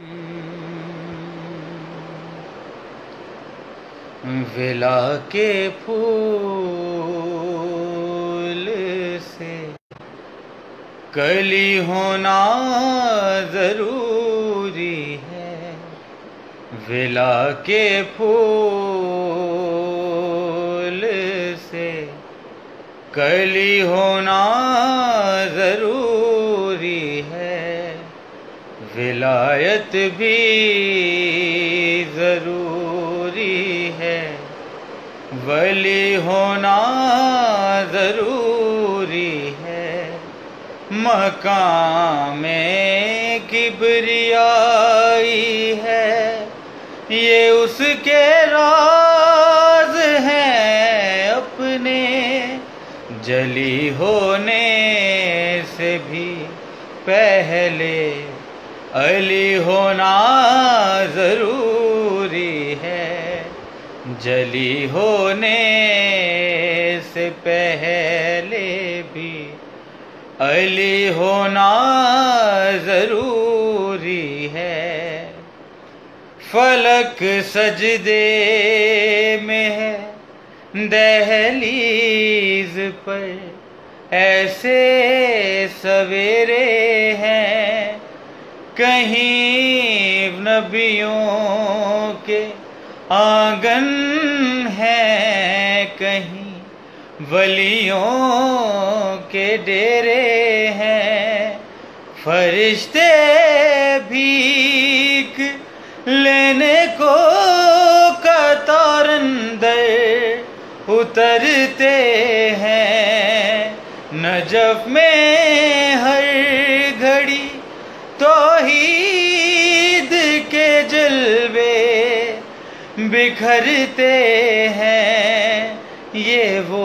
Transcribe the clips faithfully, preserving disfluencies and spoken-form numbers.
ولا کے پھول سے کلی ہونا ضروری ہے، ولا کے پھول سے کلی ہونا ضروری ہے، ولایت بھی ضروری ہے، ولی ہونا ضروری ہے، مقام کبریائی ہے، یہ اس کے راز ہیں اپنے، جلی ہونے سے بھی پہلے علی ہونا ضروری ہے، جلی ہونے سے پہلے بھی علی ہونا ضروری ہے، فلک سجدے میں ہے دہلیز پر ایسے سویرے ہیں، کہیں نبیوں کے آنگن ہیں، کہیں ولیوں کے ڈیرے ہیں، فرشتے بھیک لینے کو قطار اندر اترتے ہیں، نجف میں ہر گھڑی توحید کے جلوے بکھرتے ہیں، یہ وہ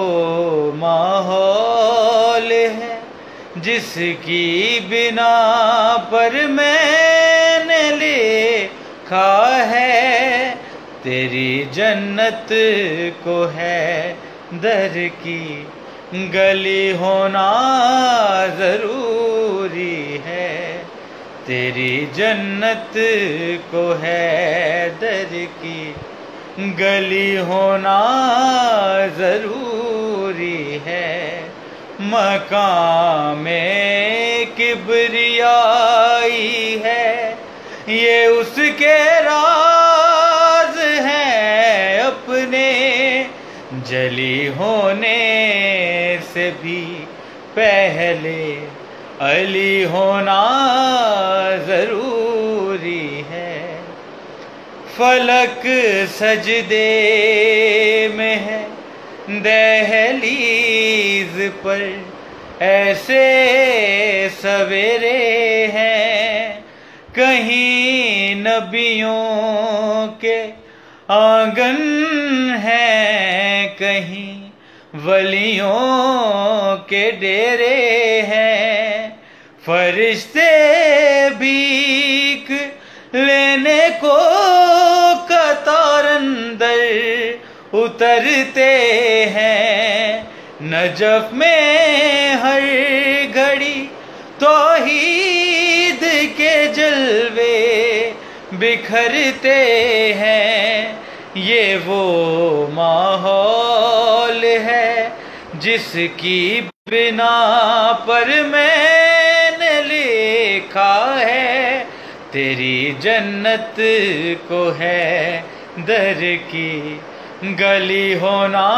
ماحول ہے جس کی بنا پر میں نے لکھا ہے، تیری جنت کو ہے در کی گلی ہونا ضروری ہے، تیری جنت کو ہے در کی گلی ہونا ضروری ہے، مقام کبریائی ہے، یہ اس کے راز ہیں اپنے، جلی ہونے سے بھی پہلے علی ہونا ضروری ہے، فلک سجدے میں ہے دہلیز پر ایسے سویرے ہیں، کہیں نبیوں کے آنگن ہیں، کہیں ولیوں کے ڈیرے ہیں، فرشتے بھیک لینے کو قطار اندر اترتے ہیں، نجف میں ہر گھڑی توحید کے جلوے بکھرتے ہیں، یہ وہ ماحول ہے جس کی بنا پر میں نے لکھا ہے، تیری جنت کو ہے در کی گلی ہونا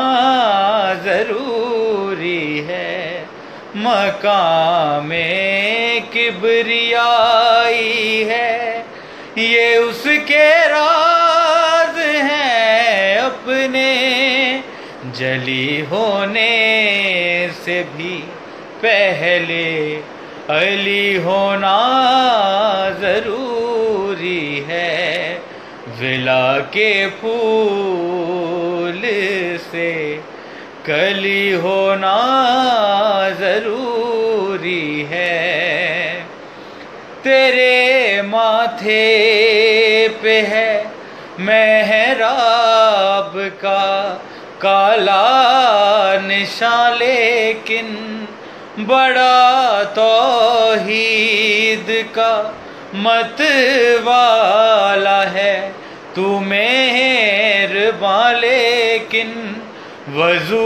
ضروری ہے، مقام کبریائی ہے، یہ اس کے راز ہیں اپنے، جلی ہونے سے بھی پہلے علی ہونا ضروری ہے، ولا کے پھول سے کلی ہونا ضروری ہے، تیرے ماتھے پہ ہے محراب کا کالا نشان، لیکن بڑا توحید کا مت والا ہے تو مہرباں، لیکن وضو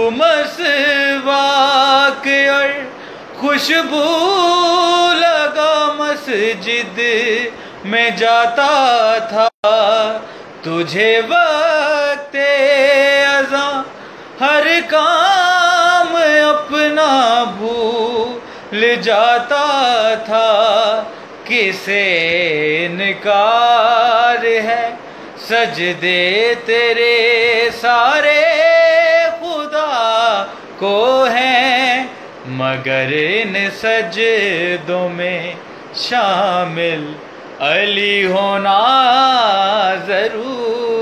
مسواک اور خوشبو لگا مسجد میں جاتا تھا، تجھے وقت اذاں ہر کام اپنا بھول جاتا تھا، کسے انکار ہے سجدے تیرے سارے خدا کو ہیں، مگر ان سجدوں میں شامل علی ہونا ضرور